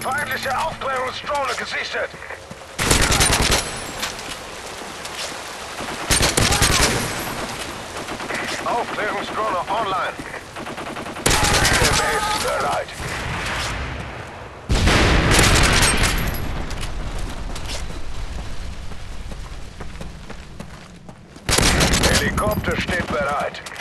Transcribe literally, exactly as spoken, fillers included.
Feindliche Aufklärungsdrohne gesichtet. Aufklärungsdrohne online. E M S bereit. Helikopter steht bereit.